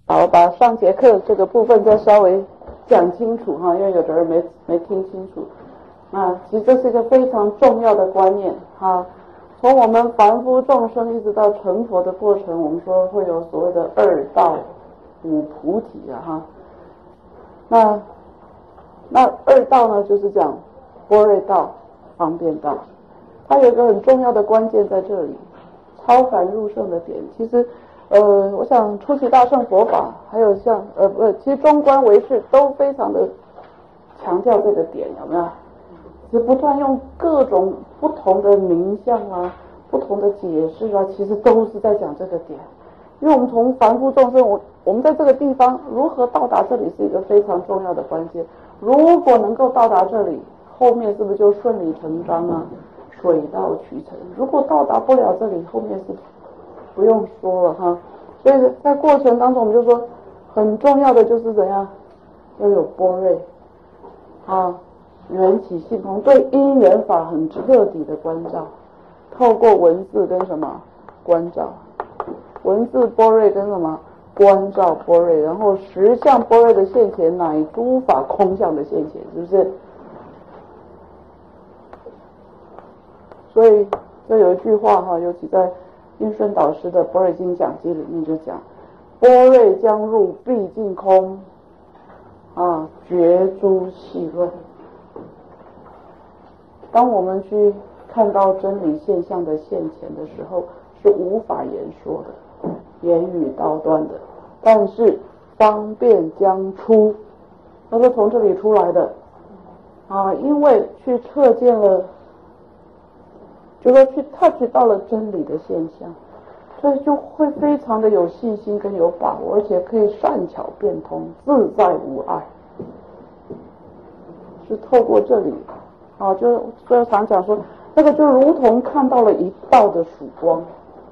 好，把上节课这个部分再稍微讲清楚哈，因为有的人没听清楚。其实这是一个非常重要的观念哈。从我们凡夫众生一直到成佛的过程，我们说会有所谓的二道五菩提哈。那二道呢，就是讲般若道、方便道。它有一个很重要的关键在这里，超凡入圣的点。其实我想初期大乘佛法，还有像其实中观唯识都非常的强调这个点，有没有？就不断用各种不同的名相啊、不同的解释啊，其实都是在讲这个点。因为我们从凡夫众生，我们在这个地方如何到达这里是一个非常重要的关键。如果能够到达这里，后面是不是就顺理成章啊？水到渠成。如果到达不了这里，后面是不用说了哈。所以在过程当中，我们就说很重要的就是怎样，要有般若缘起性空，对因缘法很彻底的关照，透过文字跟什么关照，文字般若跟什么关照般若，然后实相般若的现前，乃诸法空相的现前，是不是？所以这有一句话哈，尤其在印顺导师的《般若经讲记》里面就讲：般若将入毕竟空，觉诸细论。当我们去看到真理现象的现前的时候，是无法言说的，言语道断的，但是方便将出，都是从这里出来的因为去测见了，就说去 touch 到了真理的现象，所以就会非常的有信心跟有把握，而且可以善巧变通，自在无碍，是透过这里就所以常讲说，那个就如同看到了一道的曙光。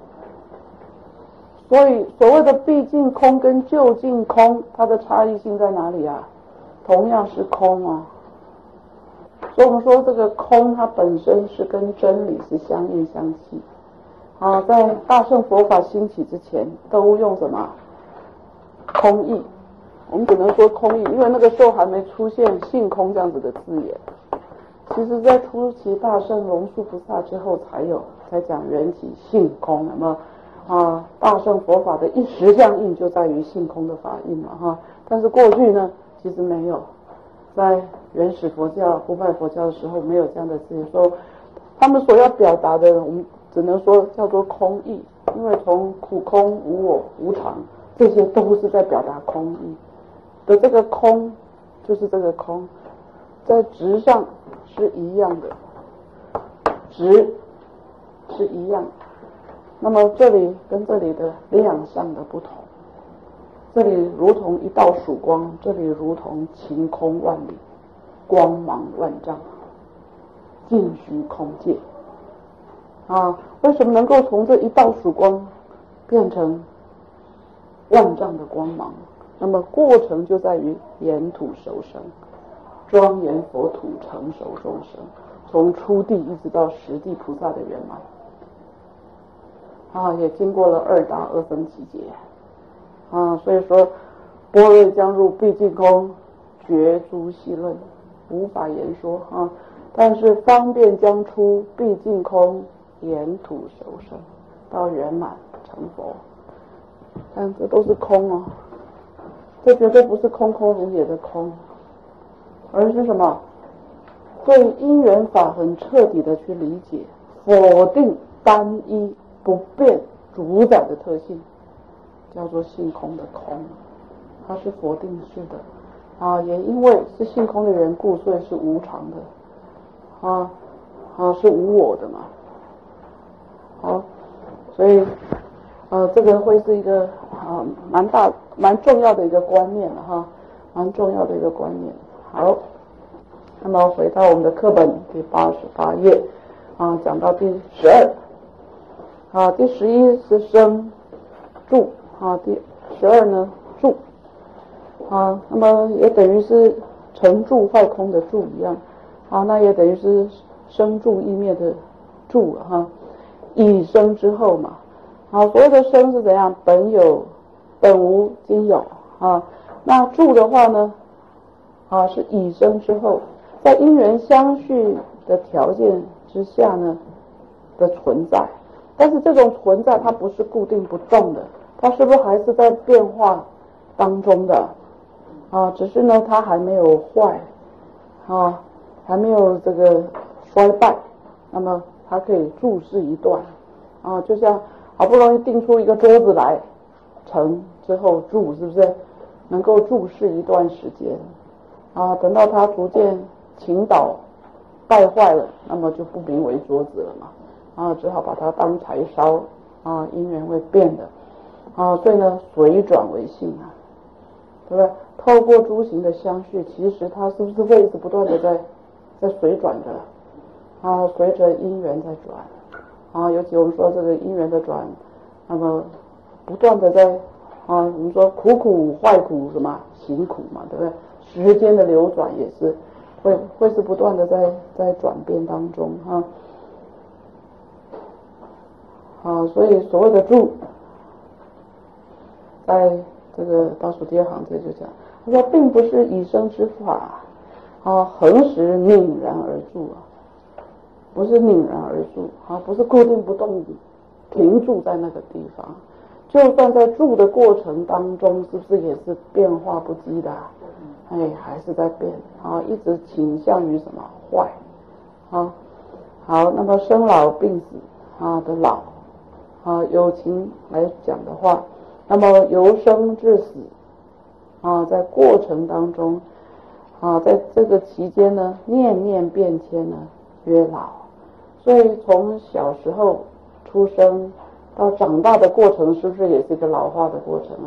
所以所谓的毕竟空跟究竟空，它的差异性在哪里啊？同样是空所以我们说这个空，它本身是跟真理是相应相契在大乘佛法兴起之前，都用什么空义？我们只能说空义，因为那个时候还没出现性空这样子的字眼。其实在初期大乘龙树菩萨之后才讲缘起性空，有没有大乘佛法的一时相应就在于性空的法印嘛但是过去呢，其实没有，在原始佛教不拜佛教的时候没有这样的字眼，说他们所要表达的，我们只能说叫做空义，因为从苦空、无我、无常，这些都是在表达空义的。这个空就是这个空，在质上是一样的，质是一样，那么这里跟这里的量上的不同，这里如同一道曙光，这里如同晴空万里，光芒万丈，尽虚空界为什么能够从这一道曙光变成万丈的光芒？那么过程就在于言土熟生，庄严佛土成熟众生，从初地一直到十地菩萨的圆满也经过了二大二分集结所以说般若将入毕竟空，觉诸细论，无法言说但是方便将出毕竟空，言土熟生，到圆满成佛。但这都是空这绝对不是空空如也的空，而是什么？对因缘法很彻底的去理解，否定单一不变主宰的特性，叫做性空的空，它是否定式的也因为是性空的缘故，所以是无常的是无我的嘛所以这个会是一个蛮重要的一个观念蛮重要的一个观念。好，那么回到我们的课本第88页讲到第12第11是生住第12呢住那么也等于是成住坏空的住一样那也等于是生住意灭的住以生之后嘛所谓的生是怎样？本有本无今有啊。那住的话呢是已生之后，在因缘相续的条件之下呢的存在，但是这种存在它不是固定不动的，它是不是还是在变化当中的只是呢它还没有坏还没有这个衰败，那么它可以注视一段就像好不容易定出一个桌子来成之后住，是不是能够注视一段时间等到它逐渐倾倒败坏了，那么就不名为桌子了嘛只好把它当柴烧因缘会变的所以呢随转为性对不对？透过诸行的相续，其实它是不是会一直不断的在随转的随着因缘在转尤其我们说这个因缘的转，那么不断的在我们说苦苦坏苦什么行苦嘛，对不对？时间的流转也是会是不断的在转变当中所以所谓的住，在这个倒数第二行这就讲，他说并不是以生之法恒时拧然而住不是拧然而住不是固定不动停住在那个地方，就算在住的过程当中，是不是也是变化不羁的还是在变一直倾向于什么坏好，那么生老病死的老有情来讲的话，那么由生至死在过程当中在这个期间呢，念念变迁呢曰老，所以从小时候出生到长大的过程，是不是也是一个老化的过程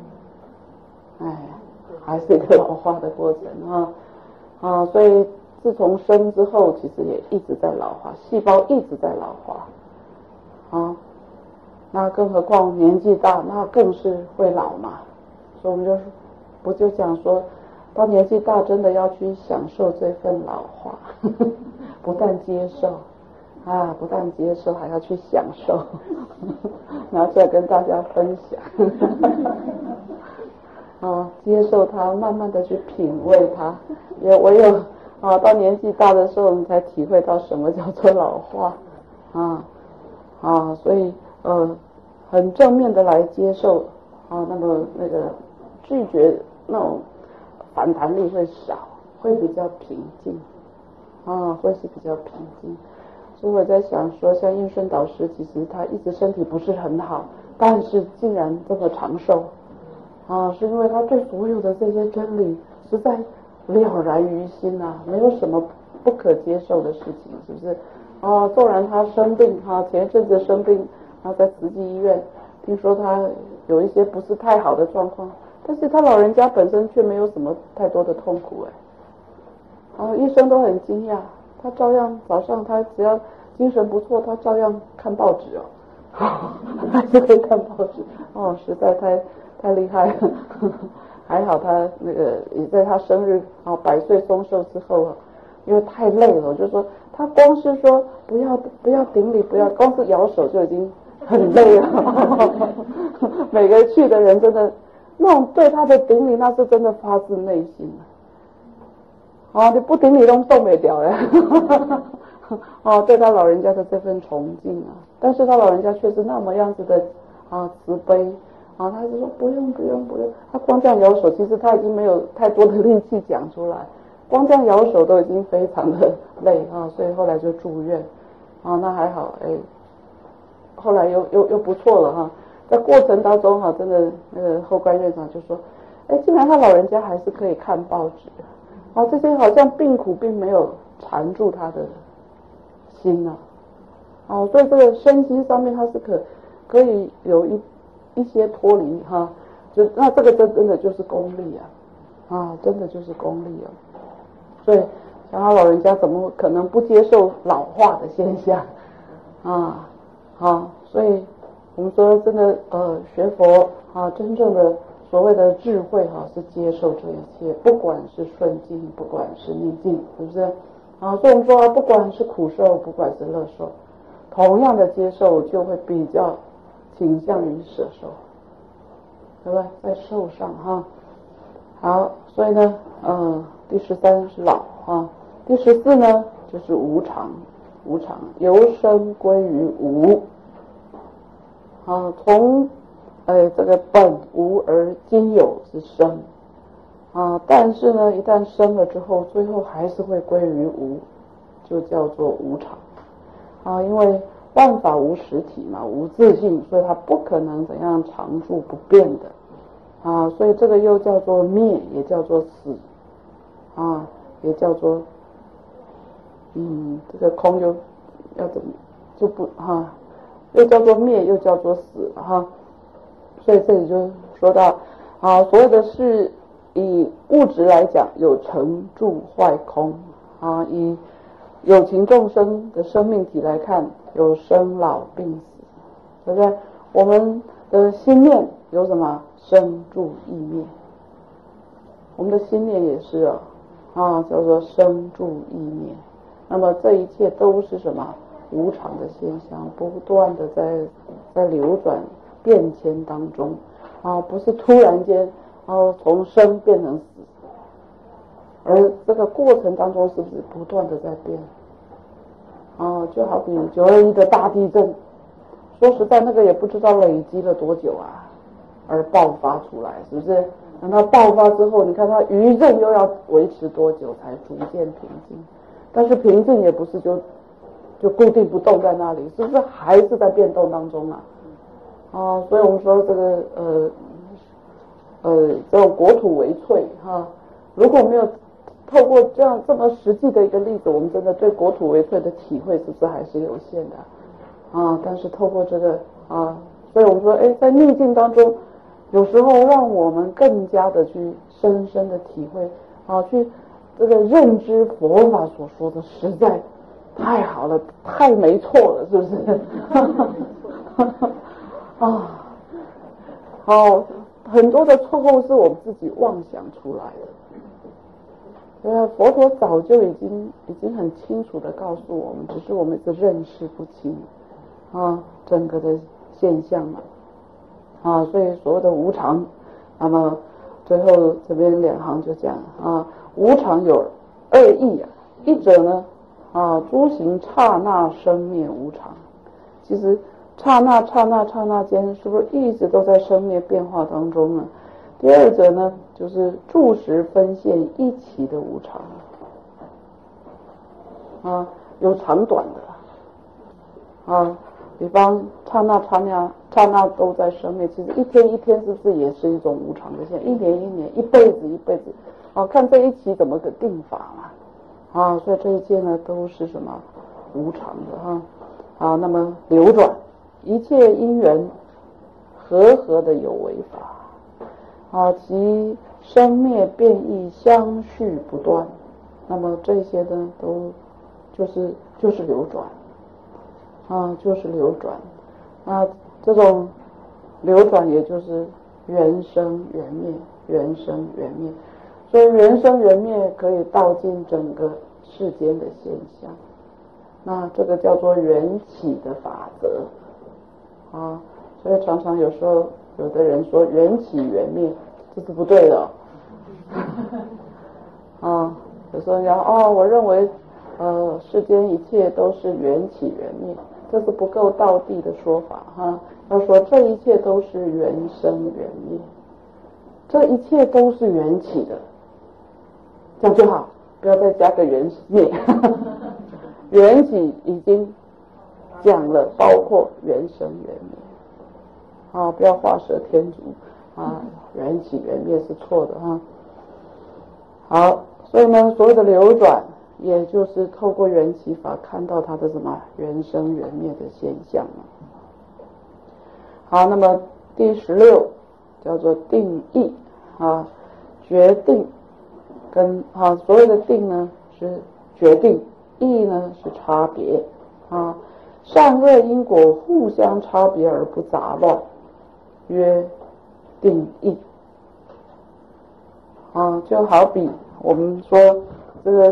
还是一个老化的过程所以自从生之后，其实也一直在老化，细胞一直在老化那更何况年纪大，那更是会老嘛。所以我们不就讲说，到年纪大真的要去享受这份老化不但接受不但接受，还要去享受拿出来跟大家分享接受它，慢慢的去品味它，也唯有到年纪大的时候，你才体会到什么叫做老化所以很正面的来接受那么那个拒绝那种反弹力会少，会比较平静会是比较平静。所以我在想说，像应顺导师，其实他一直身体不是很好，但是竟然这么长寿是因为他对所有的这些真理实在了然于心没有什么不可接受的事情，是不是纵然他生病前一阵子生病在慈济医院，听说他有一些不是太好的状况，但是他老人家本身却没有什么太多的痛苦医生都很惊讶，他照样早上他只要精神不错，他照样看报纸还是可以看报纸实在太厉害了还好他那个也在他生日100岁松寿之后因为太累了，我就说他光是说不要顶礼，不要光是摇手就已经很累了每个去的人真的那种对他的顶礼，那是真的发自内心你不顶礼都动不了对他老人家的这份崇敬但是他老人家却是那么样子的慈悲他就说不用，他光这样摇手，其实他已经没有太多的力气讲出来，光这样摇手都已经非常的累所以后来就住院那还好后来又不错了在过程当中真的那个后关院长就说竟然他老人家还是可以看报纸这些好像病苦并没有缠住他的心所以这个身心上面他是可以有一些脱离那这个真的就是功力真的就是功力所以像他老人家怎么可能不接受老化的现象所以我们说真的学佛真正的所谓的智慧是接受这一切，不管是顺境，不管是逆境，是不是所以我们说不管是苦受，不管是乐受，同样的接受就会比较倾向于舍受对不对？在受上哈。好，所以呢，第13是老啊，第14呢就是无常，无常由生归于无，啊，从这个本无而今有之生，啊，但是呢，一旦生了之后，最后还是会归于无，就叫做无常，啊，因为万法无实体嘛，无自性，所以它不可能怎样常住不变的。啊，所以这个又叫做灭，也叫做死，啊，也叫做，这个空又要怎么就不哈，又叫做灭，又叫做死哈。所以这里就说到，啊，所有的是以物质来讲，有成住坏空，啊，以有情众生的生命体来看，有生老病死，对不对？我们的心念有什么？生住意灭，我们的心念也是叫做生住意灭。那么这一切都是什么？无常的现象，不断的在流转变迁当中，不是突然间从生变成死，而这个过程当中是不是不断的在变？就好比921的大地震，说实在那个也不知道累积了多久而爆发出来，是不是？等到爆发之后，你看它余震又要维持多久才逐渐平静？但是平静也不是就固定不动在那里，是不是还是在变动当中所以我们说这个这种国土为萃如果没有透过这么实际的一个例子，我们真的对国土为萃的体会是不是还是有限的但是透过这个所以我们说在逆境当中，有时候让我们更加的去深深的体会去这个认知佛法所说的实在太好了，太没错了，是不是？很多的错误是我们自己妄想出来的。佛陀早就已经很清楚的告诉我们，只是我们一直认识不清整个的现象嘛所以所谓的无常，那么最后这边2行就讲无常有2义一者呢诸行刹那生灭无常，其实刹那间是不是一直都在生灭变化当中呢？第二者呢，就是住时分现一起的无常有长短的比方刹那都在生灭，其实一天一天是不是也是一种无常的现象？一年一年，一辈子一辈子看这一期怎么个定法嘛所以这一切呢都是什么无常的那么流转，一切因缘和的有为法其生灭变异相续不断，那么这些呢都就是流转就是流转。那这种流转也就是缘生缘灭，缘生缘灭。所以缘生缘灭可以道尽整个世间的现象，那这个叫做缘起的法则所以常常有时候有的人说缘起缘灭，这是不对的有时候我认为世间一切都是缘起缘灭，这是不够道地的说法要说这一切都是缘生缘灭，这一切都是缘起的，这样就好，不要再加个缘灭缘起已经讲了，包括缘生缘灭不要画蛇添足缘起缘灭是错的好，所以呢所谓的流转也就是透过缘起法看到它的什么缘生缘灭的现象好，那么第16叫做定义决定跟所谓的定呢是决定，义呢是差别善恶因果互相差别而不杂乱，曰定义就好比我们说这个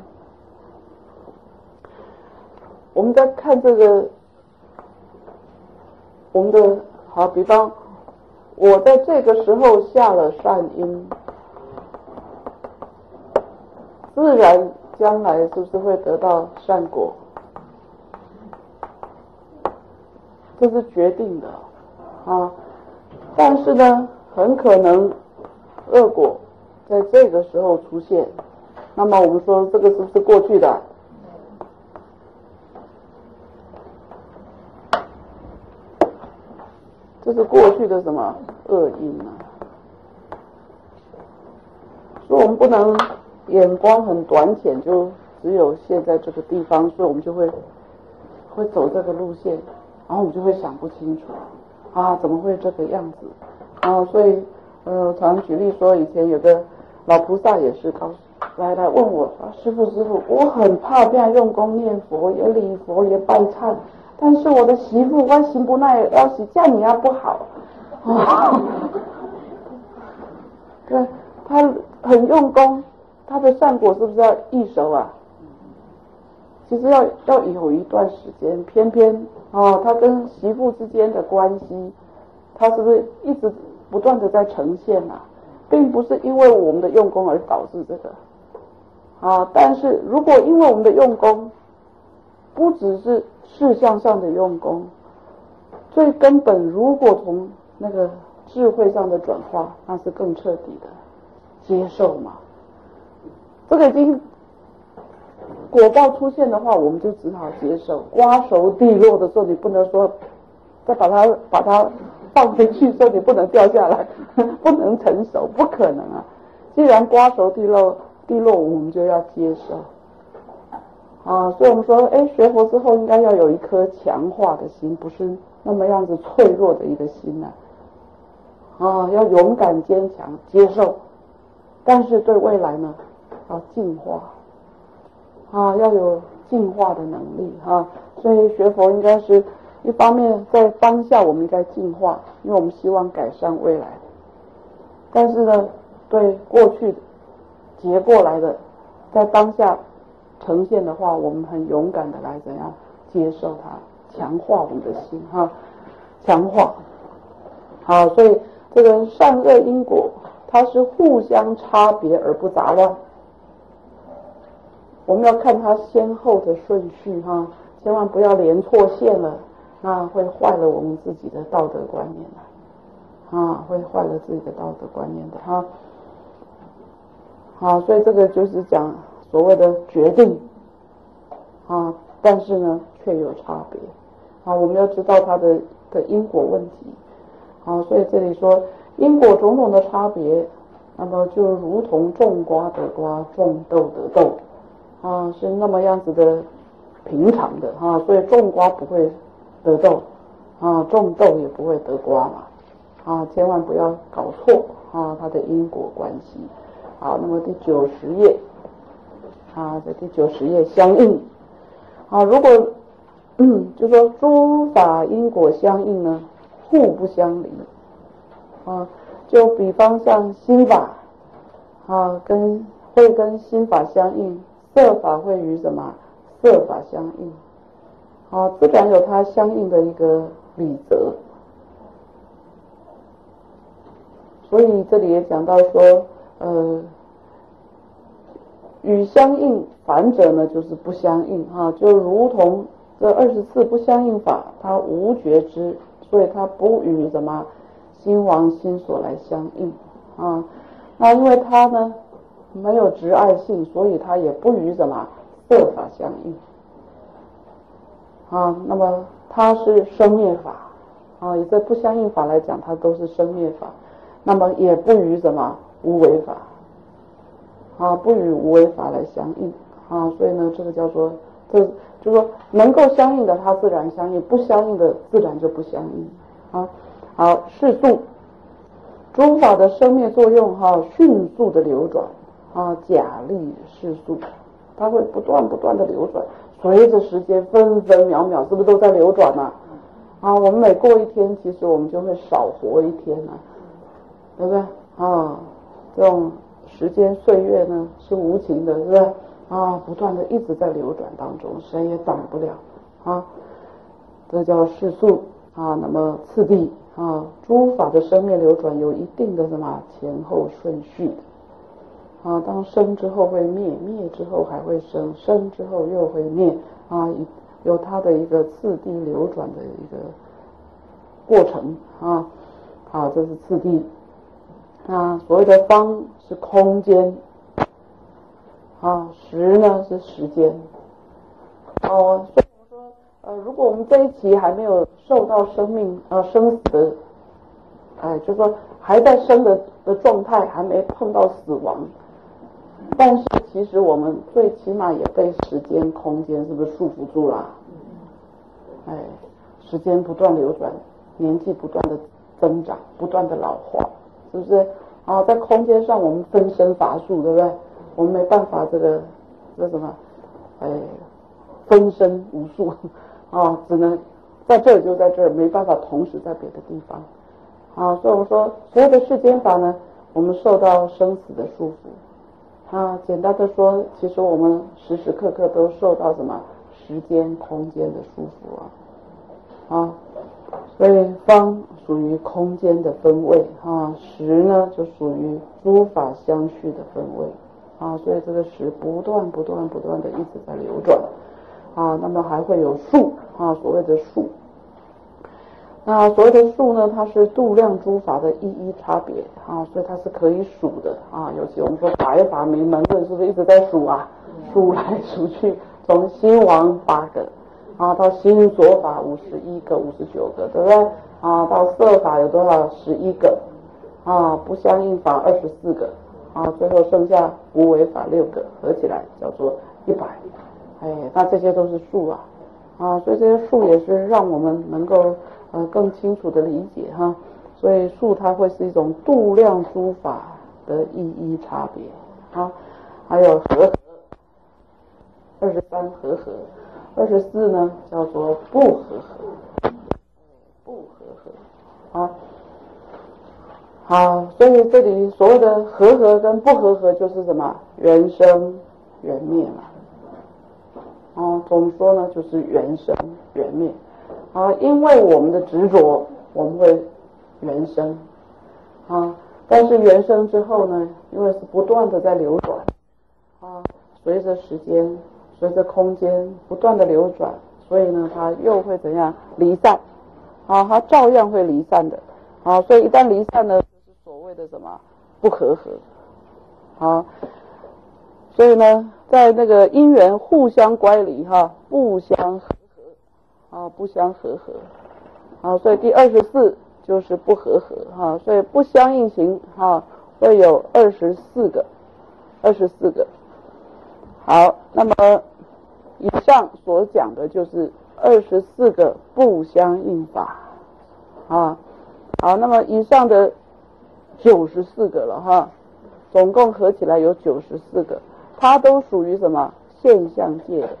我们在看这个我们的比方我在这个时候下了善因，自然将来是不是会得到善果？这是决定的啊。但是呢，很可能恶果在这个时候出现。那么我们说这个是不是过去的？这是过去的什么恶因啊？所以我们不能眼光很短浅，就只有现在这个地方，所以我们就会走这个路线，然后我们就会想不清楚啊，怎么会这个样子啊？所以常举例说，以前有个老菩萨也是来问我说，师父，我很怕这样用功念佛，也礼佛也拜忏，但是我的媳妇我心不耐，要是这样你不好啊。对，他很用功，他的善果是不是要易熟啊？其实要有一段时间，偏偏他跟媳妇之间的关系，他是不是一直不断的在呈现啊？并不是因为我们的用功而导致这个但是如果因为我们的用功，不只是事项上的用功，最根本如果从那个智慧上的转化，那是更彻底的接受嘛。这个已经果报出现的话，我们就只好接受。瓜熟蒂落的时候，你不能说再把它放回去，说你不能掉下来，不能成熟，不可能啊。既然瓜熟蒂落，我们就要接受所以我们说学佛之后应该要有一颗强化的心，不是那么样子脆弱的一个心要勇敢坚强接受，但是对未来呢要进化要有进化的能力所以学佛应该是一方面在当下我们应该进化，因为我们希望改善未来，但是呢对过去结过来的在当下呈现的话，我们很勇敢的来怎样接受它，强化我们的心强化所以这个善恶因果它是互相差别而不杂乱，我们要看它先后的顺序千万不要连错线了，那会坏了我们自己的道德观念会坏了自己的道德观念的所以这个就是讲所谓的决定但是呢却有差别我们要知道它的因果问题所以这里说因果种种的差别，那么就如同种瓜得瓜，种豆得豆是那么样子的平常的所以种瓜不会得豆种豆也不会得瓜嘛千万不要搞错它的因果关系。好，那么第90页在第90页相应如果就说诸法因果相应呢，互不相离就比方像心法会跟心法相应，色法会与什么色法相应自然有它相应的一个理则。所以这里也讲到说与相应反者呢就是不相应就如同这24不相应法，它无觉知，所以它不与什么心王心所来相应那因为它呢没有执爱性，所以它也不与什么色法相应那么它是生灭法以这不相应法来讲，它都是生灭法，那么也不与什么无为法不与无为法来相应所以呢这个叫做就是说能够相应的它自然相应，不相应的自然就不相应好，世速诸法的生灭作用迅速的流转假立世速，它会不断的流转，随着时间分分秒秒是不是都在流转我们每过一天，其实我们就会少活一天对不对这种时间岁月呢是无情的，是不是不断的一直在流转当中，谁也挡不了这叫世速那么次第诸法的生灭流转有一定的什么前后顺序的当生之后会灭，灭之后还会生，生之后又会灭有它的一个次第流转的一个过程好，这是次第。所谓的方是空间时呢是时间所以我说如果我们这一期还没有受到生死的就是说还在生的状态，还没碰到死亡，但是其实我们最起码也被时间空间是不是束缚住了时间不断流转，年纪不断的增长，不断的老化，是不是在空间上我们分身乏术，对不对？我们没办法这什么分身无术只能在这儿就在这儿，没办法同时在别的地方所以我说所有的世间法呢，我们受到生死的束缚简单的说，其实我们时时刻刻都受到什么时间空间的束缚所以方属于空间的分位时呢就属于诸法相续的分位所以这个时不断的一直在流转那么还会有数所谓的数。那所谓的数呢，它是度量诸法的一一差别所以它是可以数的尤其我们说白法名门论是不是一直在数数来数去，从心王8个到心所法51个59个，对不对到色法有多少11个不相应法24个最后剩下无为法6个，合起来叫做100那这些都是数所以这些数也是让我们能够更清楚的理解所以数它会是一种度量诸法的一一差别还有和23和24呢叫做不和好，所以这里所谓的和跟不和就是什么？缘生缘灭嘛总说呢就是缘生缘灭因为我们的执着，我们会缘生但是缘生之后呢，因为是不断的在流转随着时间随着空间不断的流转，所以呢它又会怎样离散它照样会离散的所以一旦离散呢，就是所谓的什么不和所以呢在那个因缘互相乖离不相不相和所以第24就是不和所以不相应行会有24个好，那么以上所讲的就是24个不相应法好，那么以上的94个了总共合起来有94个，它都属于什么现象界的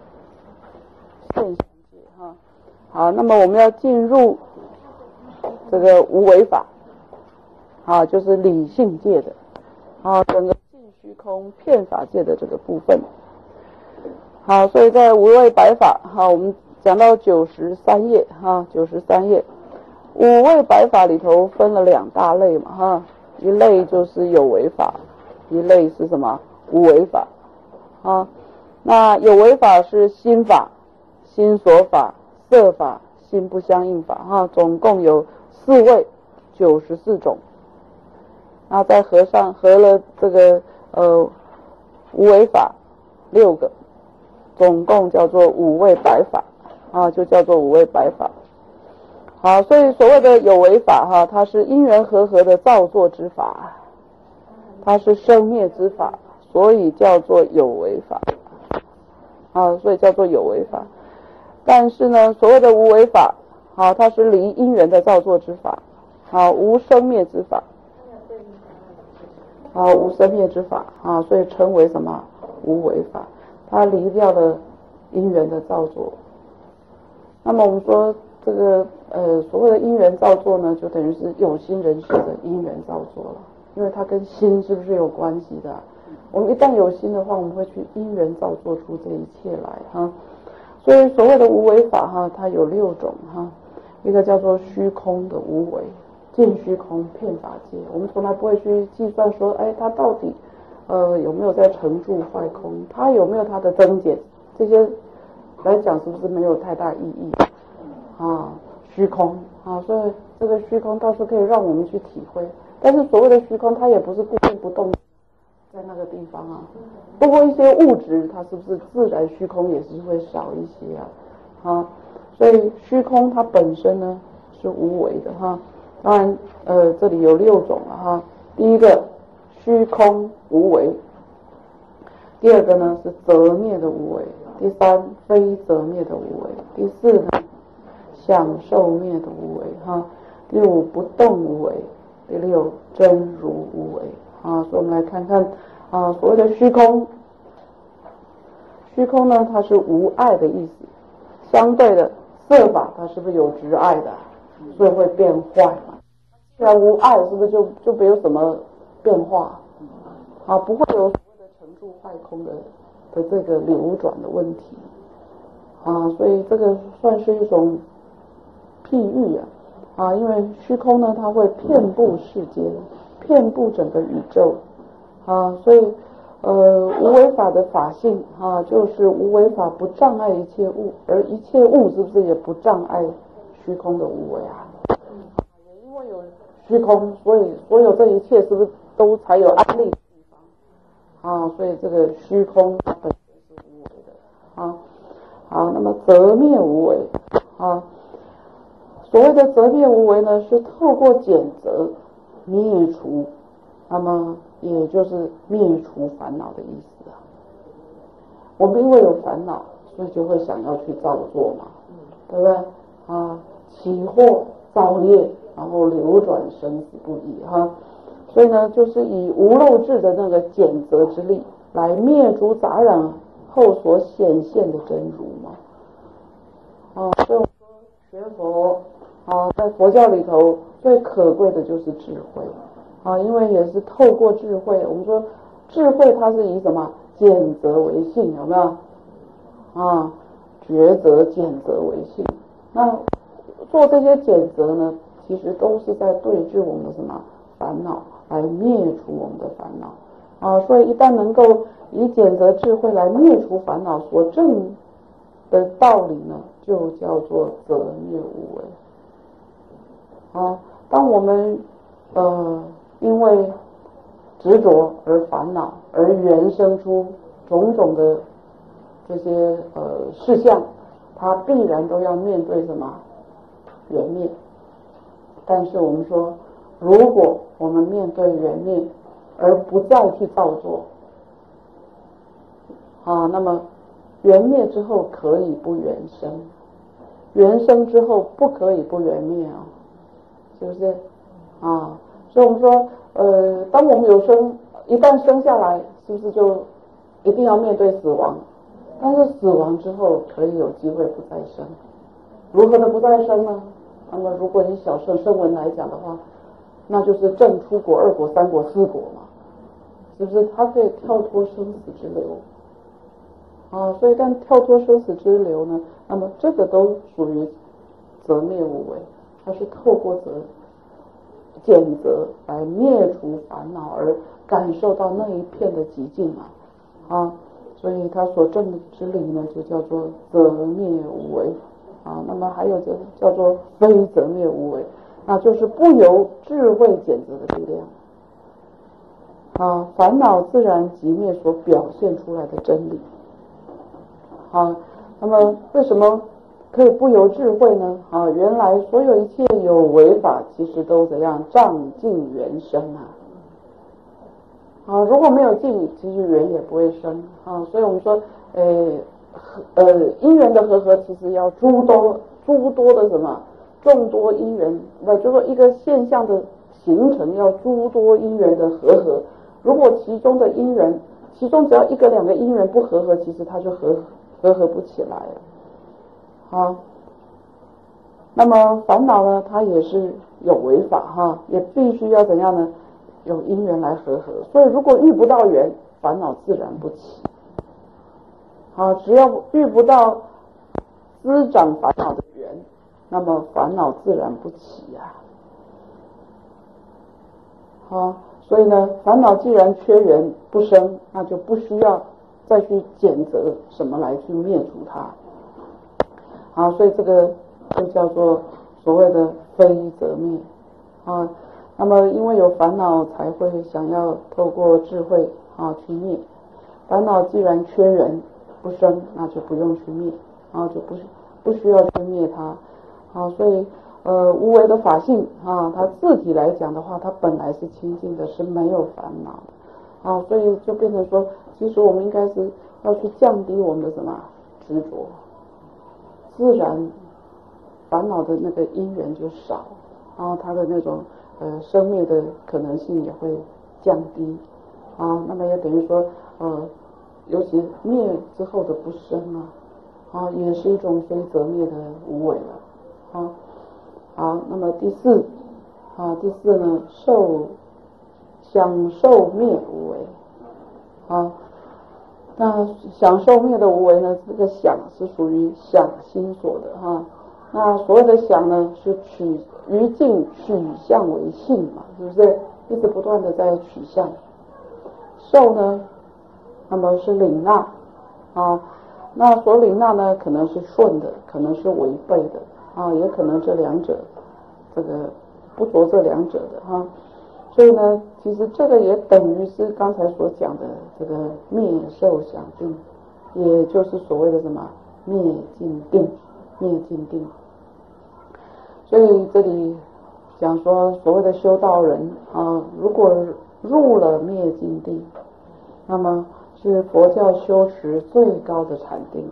好，那么我们要进入这个无为法就是理性界的整个尽虚空遍法界的这个部分好，所以在无为白法我们讲到93页93页五位白法里头分了2大类嘛一类就是有为法，一类是什么无为法那有为法是心法、心所法、色法、心不相应法总共有4位94种那再合了这个无为法6个，总共叫做五位白法就叫做五位白法好，所以所谓的有为法它是因缘和合的造作之法，它是生灭之法，所以叫做有为法所以叫做有为法。但是呢所谓的无为法它是离因缘的造作之法无生灭之法无生灭之法所以称为什么无为法，它离掉了因缘的造作。那么我们说这个所谓的因缘造作呢，就等于是有心人士的因缘造作了，因为它跟心是不是有关系的我们一旦有心的话，我们会去因缘造作出这一切来所以所谓的无为法它有6种一个叫做虚空的无为尽虚空遍法界，我们从来不会去计算说，哎，它到底有没有在成住坏空，它有没有它的增减，这些来讲是不是没有太大意义啊？虚空啊，所以这个虚空倒是可以让我们去体会，但是所谓的虚空，它也不是固定不动在那个地方啊。不过一些物质，它是不是自然虚空也是会少一些啊？所以虚空它本身呢是无为的哈。当然这里有6种了哈。第一个虚空无为，第二个呢是则灭的无为，第三非则灭的无为，第四呢享受灭的无为哈，第五不动无为，第六真如无为啊。所以我们来看看啊，所谓的虚空，虚空呢它是无碍的意思，相对的色法它是不是有执碍的，所以会变坏嘛？既然无碍，是不是就没有什么变化啊？不会有所谓的成住坏空的这个流转的问题啊。所以这个算是一种譬喻啊，因为虚空呢它会遍布世界，遍布整个宇宙啊，所以无为法的法性啊，就是无为法不障碍一切物，而一切物是不是也不障碍虚空的无为啊？也因为有虚空，所以所有这一切是不是都才有安立的地方啊？所以这个虚空它本身是无为的啊。好，那么则灭无为啊，所谓的则灭无为呢，是透过减则灭除，那么也就是灭除烦恼的意思啊。我们因为有烦恼，所以就会想要去造作嘛，对不对啊？起惑造业，然后流转生死不已哈。所以呢，就是以无漏智的那个减则之力来灭除杂染后所显现的真如嘛。所以我说学佛在佛教里头最可贵的就是智慧因为也是透过智慧，我们说智慧它是以什么减则为性，有没有抉择减则为性。那做这些减则呢，其实都是在对治我们的什么烦恼，来灭除我们的烦恼所以一旦能够以减则智慧来灭除烦恼所证的道理呢，就叫做则灭无为当我们因为执着而烦恼，而原生出种种的这些事项，它必然都要面对什么缘灭。但是我们说，如果我们面对缘灭而不再去造作那么缘灭之后可以不缘生，缘生之后不可以不缘灭是不是所以我们说当我们有一旦生下来，是不是就一定要面对死亡？但是死亡之后可以有机会不再生，如何的不再生呢？那么如果以小圣声闻来讲的话，那就是正出国、2国、3国、4国嘛，是不是？它可以跳脱生死之流所以但跳脱生死之流呢，那么这个都属于则灭无为，它是透过减则来灭除烦恼，而感受到那一片的寂静所以它所证的之理呢，就叫做则灭无为那么还有叫做非则灭无为，那就是不由智慧减则的力量烦恼自然寂灭所表现出来的真理那么为什么可以不由智慧呢原来所有一切有为法其实都怎样障尽缘生如果没有尽，其实缘也不会生所以我们说因缘的和合其实要诸多的什么众多因缘，就说一个现象的形成要诸多因缘的和合，如果其中的因缘，其中只要1个2个因缘不和合，其实它就和合不起来了那么烦恼呢，它也是有为法也必须要怎样呢？有因缘来和合，所以如果遇不到缘，烦恼自然不起只要遇不到滋长烦恼的缘，那么烦恼自然不起所以呢，烦恼既然缺缘不生，那就不需要再去检责什么来去灭除它。所以这个就叫做所谓的非则灭。那么因为有烦恼，才会想要透过智慧去灭。烦恼既然缺缘不生，那就不用去灭，就不需要去灭它。所以无为的法性它自体来讲的话，它本来是清净的，是没有烦恼的。所以就变成说，其实我们应该是要去降低我们的什么执着，自然烦恼的那个因缘就少，它的那种生灭的可能性也会降低。那么也等于说尤其灭之后的不生也是一种非则灭的无为了。好，那么第四呢，享受灭无为。那享受灭的无为呢，这个享是属于想心所的那所谓的想呢，是于境取向为性嘛，是不是？一直不断的在取向。受呢，那么是领纳那所领纳呢，可能是顺的，可能是违背的也可能这两者这个不着这两者的所以呢，其实这个也等于是刚才所讲的这个灭受想定，也就是所谓的什么灭尽定。所以这里讲说，所谓的修道人如果入了灭尽定，那么是佛教修持最高的禅定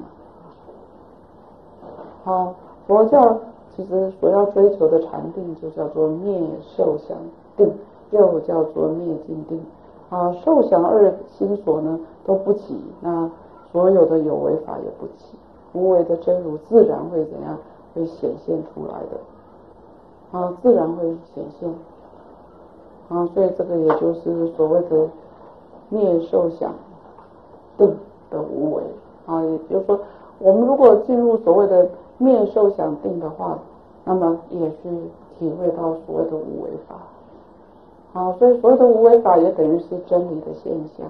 佛教其实所要追求的禅定就叫做灭受想定，又叫做灭尽定受想二心所呢都不起，那所有的有为法也不起，无为的真如自然会怎样？会显现出来的自然会显现所以这个也就是所谓的灭受想定的无为也就是说，我们如果进入所谓的灭受想定的话，那么也去体会到所谓的无为法所以所谓的无为法也等于是真理的现象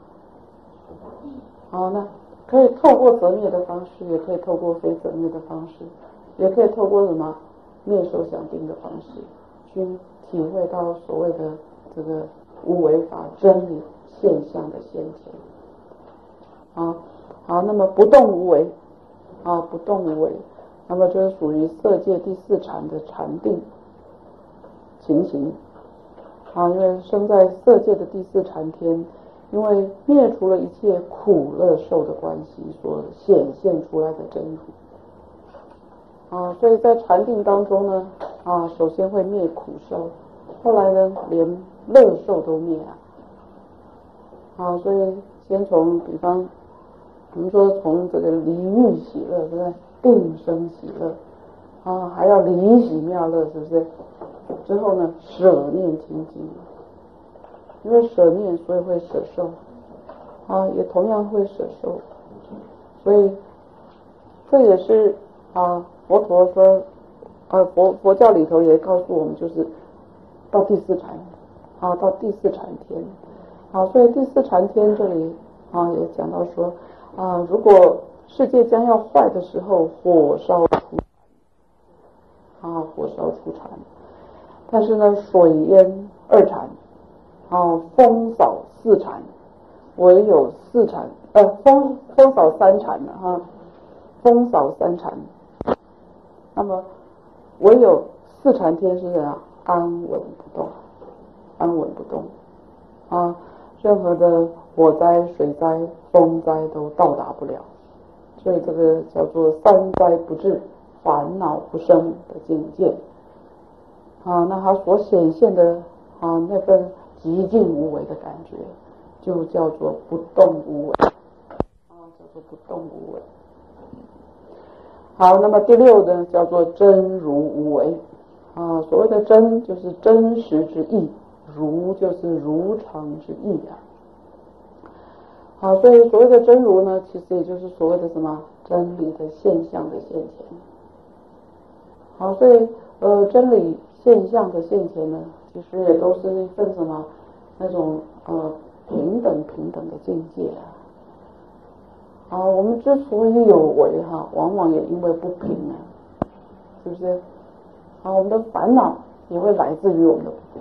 那可以透过择灭的方式，也可以透过非择灭的方式，也可以透过什么灭受想定的方式去体会到所谓的这个无为法真理现象的现前好，那么不动无为不动无为，那么就是属于色界第四禅的禅定情形因为生在色界的第四禅天，因为灭除了一切苦乐受的关系所显现出来的真如所以在禅定当中呢首先会灭苦受，后来呢连乐受都灭所以先从比方我们说从这个离欲喜乐，对不对？定生喜乐还要离喜妙乐，是不是？之后呢舍念清净，因为舍念所以会舍受也同样会舍受，所以这也是佛陀说佛教里头也告诉我们，就是到第四禅到第四禅天所以第四禅天这里也讲到说如果世界将要坏的时候，火烧出禅但是呢水淹二禅风扫四禅，唯有四禅风扫三禅了风扫三禅，那么唯有四禅天是安稳不动任何的火灾水灾风灾都到达不了，所以这个叫做三灾不至，烦恼不生的境界那它所显现的那份极尽无为的感觉，就叫做不动无为叫做不动无为。好，那么第六呢叫做真如无为所谓的真就是真实之意，如就是如常之意所以所谓的真如呢，其实也就是所谓的什么真理的现象的现前所以真理现象的现前呢， 其实也都是一份什么那种平等的境界啊。我们之所以有为往往也因为不平是不是？我们的烦恼也会来自于我们的不平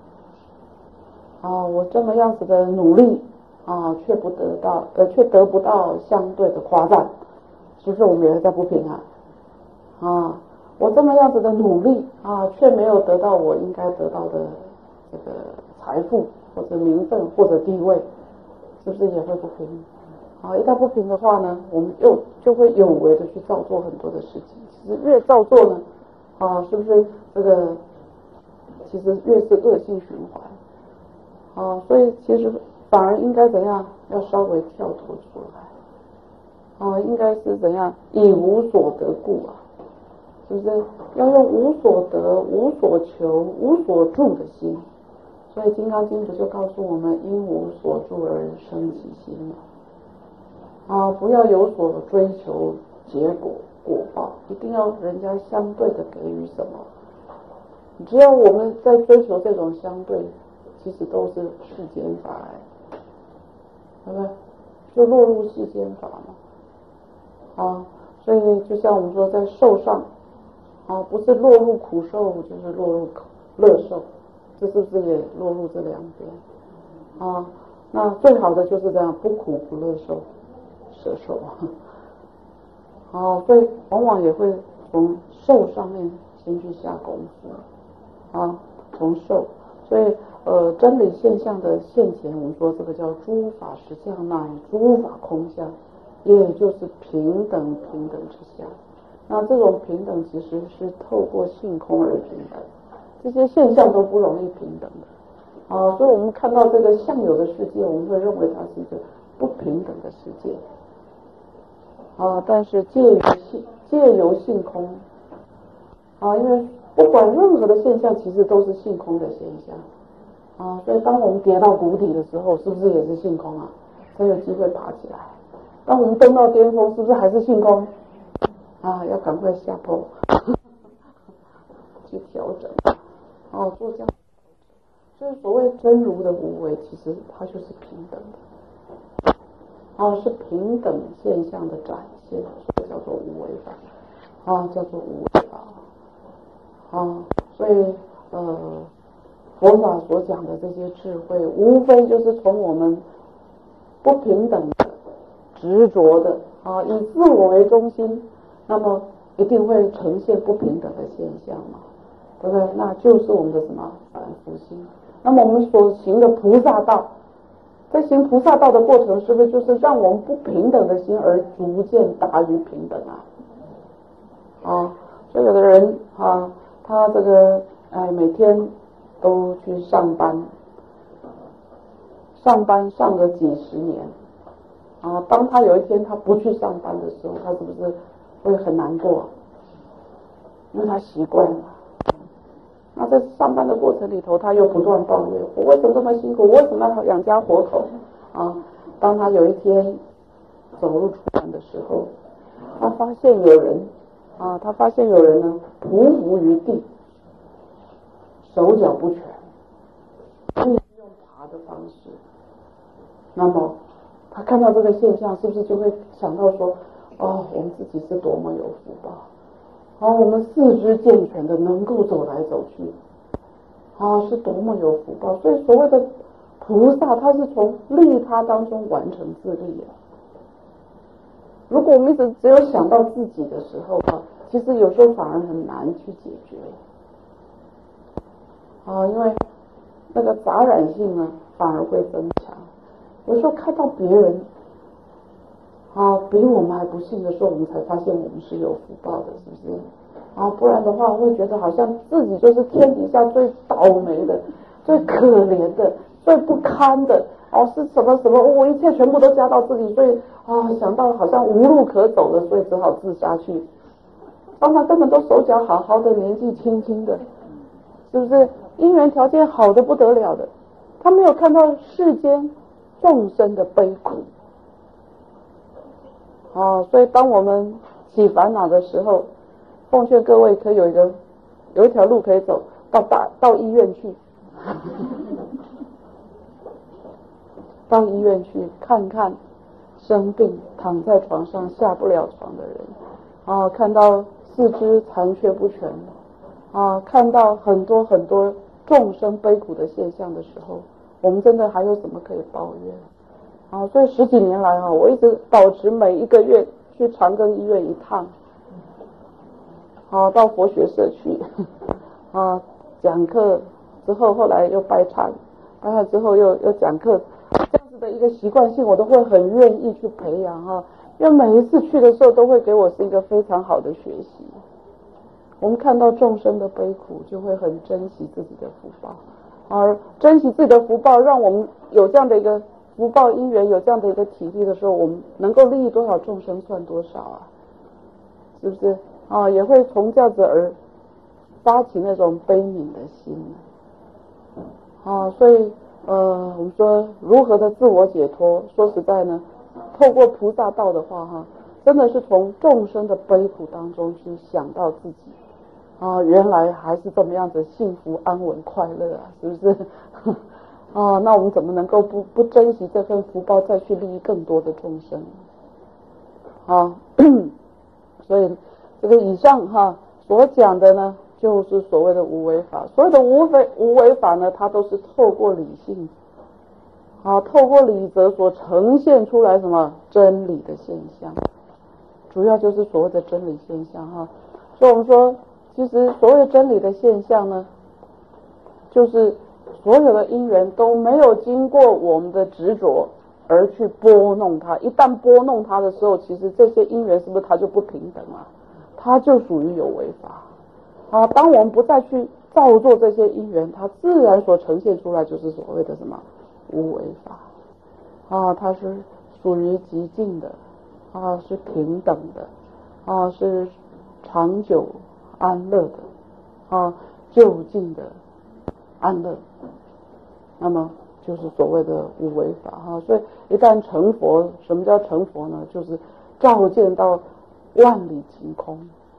我这么样子的努力却得不到相对的夸赞，是不是我们也在不平我这么样子的努力却没有得到我应该得到的这个财富或者名分或者地位，是不是也会不平？一旦不平的话呢，我们就会有为的去造作很多的事情。其实越造作呢，是不是这个其实越是恶性循环所以其实反而应该怎样？要稍微跳脱出来应该是怎样？以无所得故是不是要用无所得、无所求、无所住的心？所以《金刚经》不就告诉我们，因无所住而生起心不要有所追求结果果报，一定要人家相对的给予什么。只要我们在追求这种相对，其实都是世间法对不对？就落入世间法嘛所以就像我们说，在受上不是落入苦受，就是落入乐受，这是不是也落入这两边那最好的就是这样，不苦不乐受，舍受所以往往也会从受上面先去下功夫从受，所以真理现象的现前，我们说这个叫诸法实相乃诸法空相，也就是平等之相。那这种平等其实是透过性空而平等，这些现象都不容易平等的所以我们看到这个相有的世界，我们会认为它是一个不平等的世界但是借由性空因为不管任何的现象其实都是性空的现象所以当我们跌到谷底的时候，是不是也是性空才有机会爬起来？当我们登到巅峰，是不是还是性空要赶快下坡去调整做这样。所以所谓真如的无为，其实它就是平等的是平等现象的展现，所以叫做无为法叫做无为法所以佛法所讲的这些智慧，无非就是从我们不平等的执着的以自我为中心，那么一定会呈现不平等的现象嘛，对不对？那就是我们的什么凡夫心。那么我们所行的菩萨道，在行菩萨道的过程，是不是就是让我们不平等的心而逐渐达于平等所以有的人他这个每天都去上班上个几十年当他有一天他不去上班的时候，他是不是会很难过？因为他习惯了。那在上班的过程里头，他又不断抱怨：我为什么这么辛苦？我为什么要养家活口当他有一天走入出门的时候，他发现有人呢匍匐于地，手脚不全，用爬的方式。那么他看到这个现象，是不是就会想到说我们自己是多么有福报我们四肢健全的能够走来走去是多么有福报。所以所谓的菩萨，他是从利他当中完成自利如果我们一直只有想到自己的时候其实有时候反而很难去解决因为那个杂染性呢反而会增强。有时候看到别人比我们还不幸的时候，我们才发现我们是有福报的，是不是不然的话会觉得好像自己就是天底下最倒霉的、最可怜的、最不堪的是什么什么我一切全部都加到自己，所以想到好像无路可走了，所以只好自杀去。他根本都手脚好好的，年纪轻轻的，是不是因缘条件好的不得了的，他没有看到世间众生的悲苦所以当我们起烦恼的时候，奉劝各位可以有一条路可以走到医院去到医院去看看生病躺在床上下不了床的人啊，看到四肢残缺不全啊，看到很多很多众生悲苦的现象的时候，我们真的还有什么可以抱怨啊？所以10几年来啊，我一直保持每一个月去长庚医院一趟，到佛学社去啊讲课之后，后来又拜忏之后又讲课，这样子的一个习惯性，我都会很愿意去培养哈，因为每一次去的时候都会给我是一个非常好的学习。我们看到众生的悲苦，就会很珍惜自己的福报，而珍惜自己的福报，让我们有这样的一个福报因缘，有这样的一个体力的时候，我们能够利益多少众生算多少啊？是不是啊？也会从这样子而发起那种悲悯的心啊。所以我们说如何的自我解脱，说实在呢，透过菩萨道的话哈，真的是从众生的悲苦当中去想到自己啊，原来还是这么样子幸福安稳快乐啊，是不是啊？那我们怎么能够不珍惜这份福报，再去利益更多的众生啊？所以这个以上哈所讲的呢，就是所谓的无为法。所谓的无为法呢，它都是透过理性啊，透过理则所呈现出来什么真理的现象，主要就是所谓的真理现象哈。所以我们说，其实所谓真理的现象呢，就是所有的因缘都没有经过我们的执着而去拨弄它，一旦拨弄它的时候，其实这些因缘是不是它就不平等了？它就属于有为法啊。当我们不再去造作这些因缘，它自然所呈现出来就是所谓的什么无为法啊，它是属于极静的啊，是平等的啊，是长久安乐的啊，就近的安乐，那么就是所谓的无为法哈。所以一旦成佛，什么叫成佛呢？就是照见到万里晴空，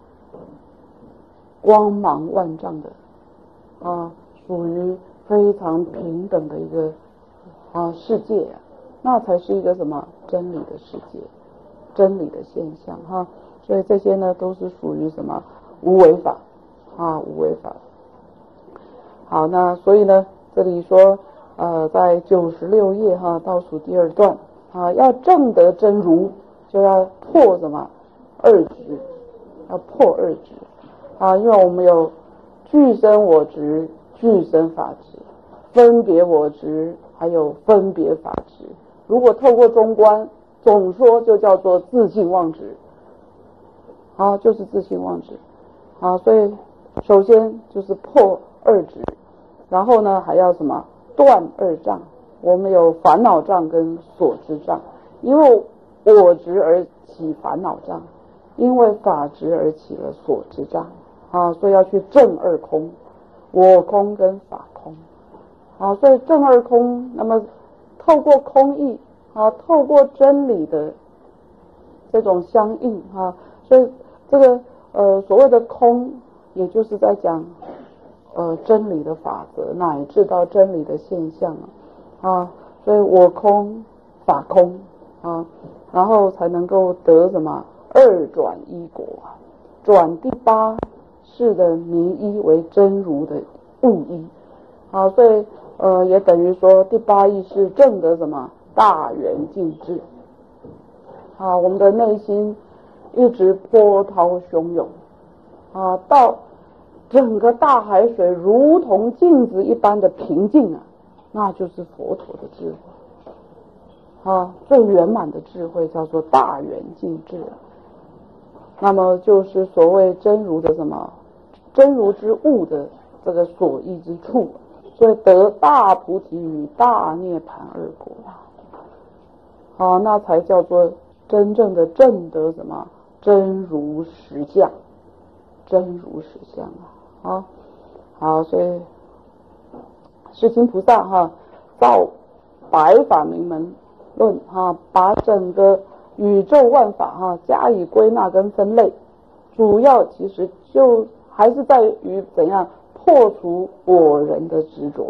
光芒万丈的啊，属于非常平等的一个世界那才是一个什么真理的世界，真理的现象哈。所以这些呢都是属于什么无为法啊，无为法。好，那所以呢这里说在96页哈，倒数第2段啊，要证得真如，就要破什么二执，要破二执啊，因为我们有具身我执、具身法执、分别我执，还有分别法执。如果透过中观总说，就叫做自性妄执啊，就是自性妄执啊。所以首先就是破二执，然后呢还要什么断二障。我们有烦恼障跟所知障，因为我执而起烦恼障，因为法执而起了所知障啊，所以要去证二空，我空跟法空啊。所以证二空，那么透过空义啊，透过真理的这种相应啊，所以这个所谓的空，也就是在讲真理的法则，乃至到真理的现象啊。所以我空法空啊，然后才能够得什么二转一果，转第8世的名一为真如的悟一啊。所以也等于说第8义是证得什么大圆净智啊。我们的内心一直波涛汹涌啊，到整个大海水如同镜子一般的平静啊，那就是佛陀的智慧啊，最圆满的智慧叫做大圆净智那么就是所谓真如的什么真如之悟的这个所依之处，所以得大菩提与大涅槃二果啊，那才叫做真正的证得什么真如实相，真如实相啊。好，所以世亲菩萨哈造百法明门论哈，把整个宇宙万法哈加以归纳跟分类，主要其实就还是在于怎样破除我人的执着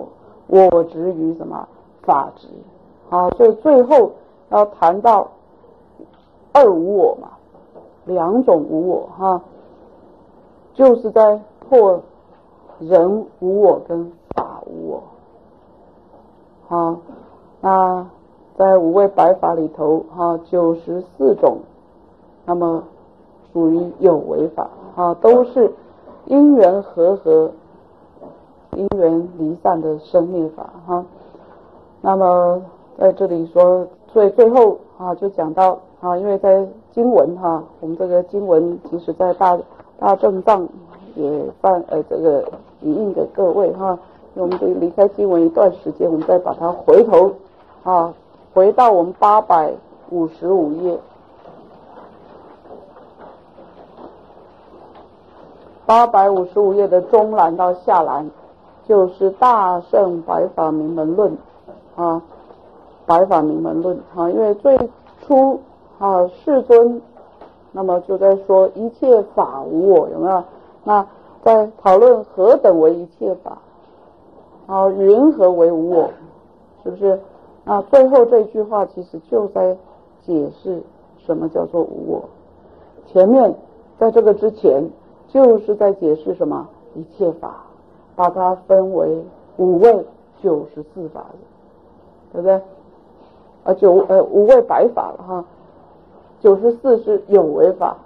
我执于什么法执。好，所以最后要谈到二无我嘛，两种无我哈，就是在破人无我跟法无我。好，那在五位百法里头哈，94种，那么属于有为法啊，都是因缘和合、因缘离散的生灭法哈。那么在这里说，所以最后啊就讲到啊，因为在经文哈，我们这个经文其实在大正藏也这个引印给各位哈。我们得离开经文一段时间，我们再把它回头啊，回到我们855页，855页的中栏到下栏，就是大乘百法明门论啊，百法明门论啊，因为最初啊世尊那么就在说一切法无我，有没有？那在讨论何等为一切法啊，云何为无我，是不是？那最后这句话其实就在解释什么叫做无我。前面在这个之前就是在解释什么一切法，把它分为五位94法，对不对？五位百法了哈，94是有为法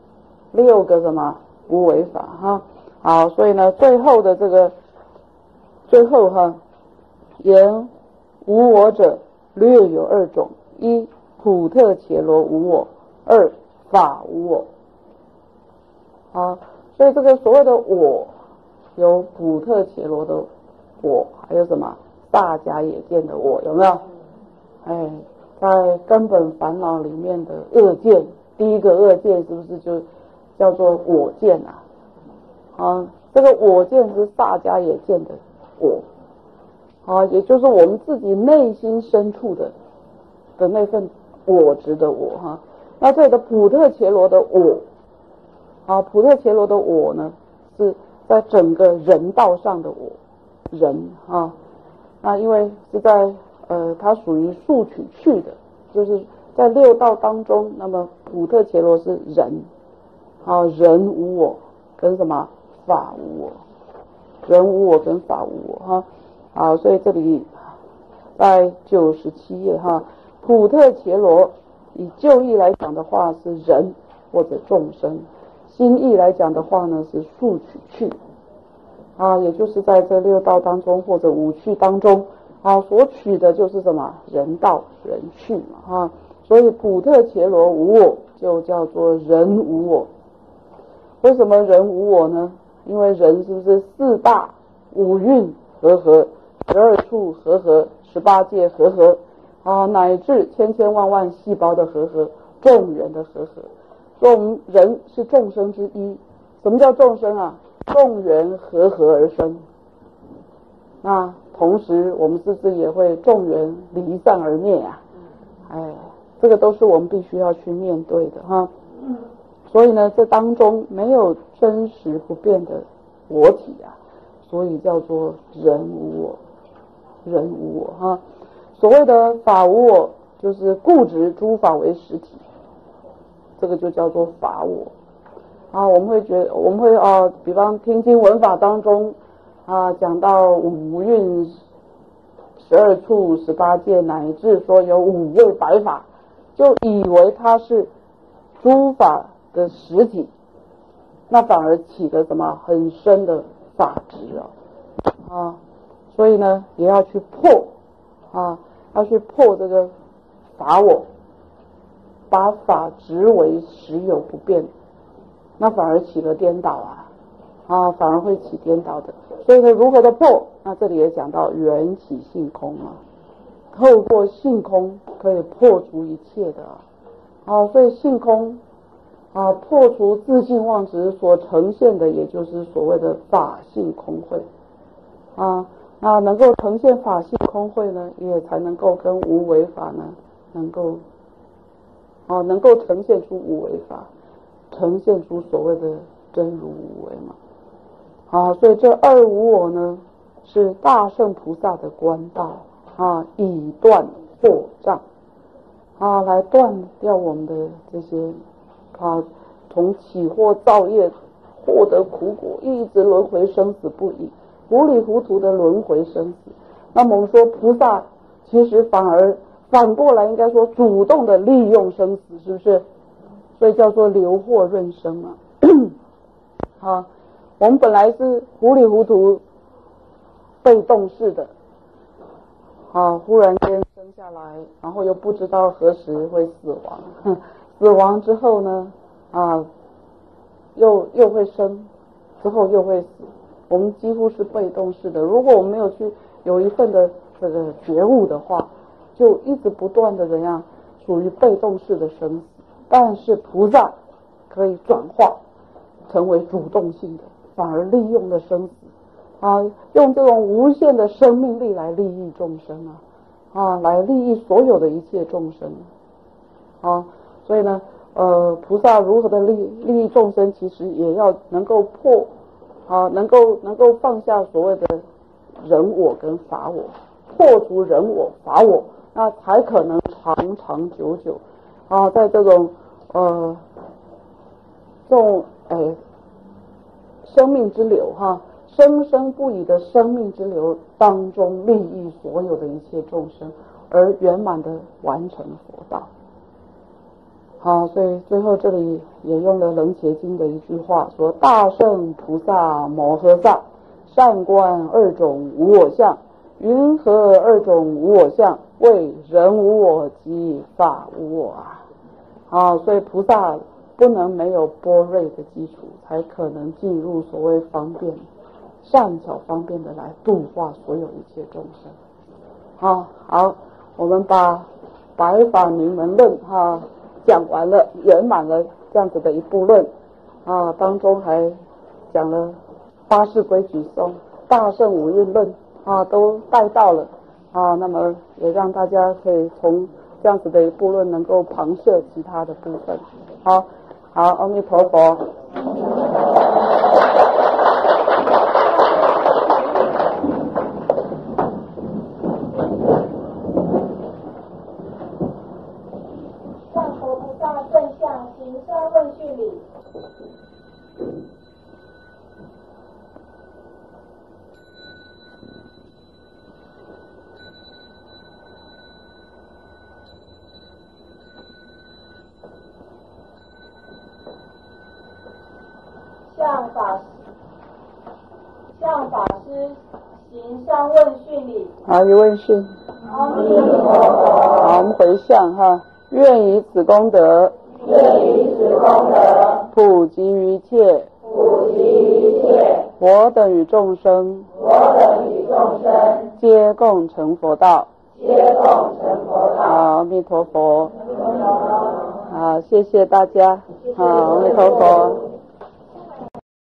，6个什么无为法哈。好，所以呢，最后的这个最后哈，言无我者略有2种：一普特伽罗无我，2法无我。好，所以这个所谓的我，有普特伽罗的我，还有什么大迦也见的我，有没有？哎，在根本烦恼里面的恶见，第一个恶见是不是就叫做我见啊？啊，这个我见是大迦也见的我，啊，也就是我们自己内心深处的那份我执的我哈。那这里的普特伽罗的我，啊，普特伽罗的我呢，是在整个人道上的我，人啊，那因为是在它属于数取去的，就是在6道当中，那么普特伽罗是人，啊，人无我跟什么法无我，人无我跟法无我哈。好，所以这里在97页哈，普特伽罗以旧义来讲的话是人或者众生，新义来讲的话呢是数取去啊，也就是在这6道当中或者5趣当中啊，所取的就是什么人道人趣嘛哈。所以普特伽罗无我就叫做人无我。为什么人无我呢？因为人是不是4大5蕴和合，12处和合，18界和合啊，乃至千千万万细胞的和合，众缘的和合。所以我们人是众生之一。什么叫众生啊？众缘和合而生。那同时我们是不是也会众缘离散而灭啊？哎，这个都是我们必须要去面对的哈。所以呢，这当中没有真实不变的我体啊，所以叫做人无我，人无我哈。所谓的法无我，就是固执诸法为实体，这个就叫做法我啊。我们会比方听经闻法当中啊，讲到5蕴、12处、18界，乃至说有5位百法，就以为它是诸法的实体，那反而起了什么很深的法执啊，所以呢也要去破啊，要去破这个法我，把法执为实有不变，那反而起了颠倒啊，反而会起颠倒的。所以呢，如何的破？那这里也讲到缘起性空啊，透过性空可以破除一切的啊，所以性空啊，破除自性妄执所呈现的，也就是所谓的法性空慧啊。那能够呈现法性空慧呢，也才能够跟无为法呢，能够呈现出无为法，呈现出所谓的真如无为嘛。啊，所以这2无我呢， 是大圣菩萨的官道啊，以断惑障啊，来断掉我们的这些啊，从起惑造业获得苦果，一直轮回生死不已，糊里糊涂的轮回生死。那么我们说菩萨其实反过来应该说主动的利用生死，是不是？所以叫做流惑润生啊。啊，我们本来是糊里糊涂被动式的啊，忽然间生下来，然后又不知道何时会死亡，死亡之后呢啊，又会生，之后又会死，我们几乎是被动式的。如果我们没有去有一份的这个觉悟的话，就一直不断的怎样处于被动式的生死。但是菩萨可以转化成为主动性的，反而利用了生死啊，用这种无限的生命力来利益众生啊，来利益所有的一切众生啊。所以呢菩萨如何的利益众生，其实也要能够能够放下所谓的人我跟法我，破除人我法我，那才可能长长久久啊，在这种生命之流生生不已的生命之流当中，利益所有的一切众生，而圆满的完成佛道。好，所以最后这里也用了楞伽经的一句话，说大圣菩萨摩诃萨善观二种无我相，云何二种无我相？谓人无我及法无我啊。所以菩萨不能没有般若的基础，才可能进入所谓方便善巧方便的来度化所有一切众生。好，我们把白法明门论讲完了，圆满了这样子的一部论当中还讲了八事规矩颂、大圣五蕴论都带到了那么也让大家可以从这样子的一部论能够旁摄其他的部分。好，阿弥陀佛。 上佛菩萨正向行善问讯礼。向法师行善问讯礼。 好，一问讯。 阿弥陀佛。 好，我们回向愿以此功德，普及于一切，我等与众生，皆共成佛道。好，阿弥陀佛。好，谢谢大家。好，阿弥陀佛。